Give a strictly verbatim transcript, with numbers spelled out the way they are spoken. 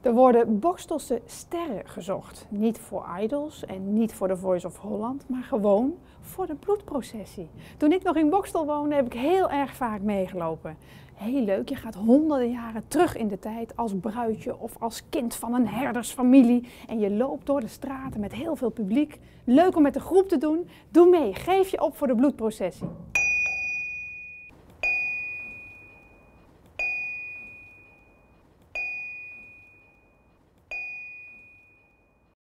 Er worden Bokstelse sterren gezocht. Niet voor Idols en niet voor The Voice of Holland, maar gewoon voor de bloedprocessie. Toen ik nog in Bokstel woonde, heb ik heel erg vaak meegelopen. Heel leuk, je gaat honderden jaren terug in de tijd als bruidje of als kind van een herdersfamilie. En je loopt door de straten met heel veel publiek. Leuk om met de groep te doen. Doe mee, geef je op voor de bloedprocessie.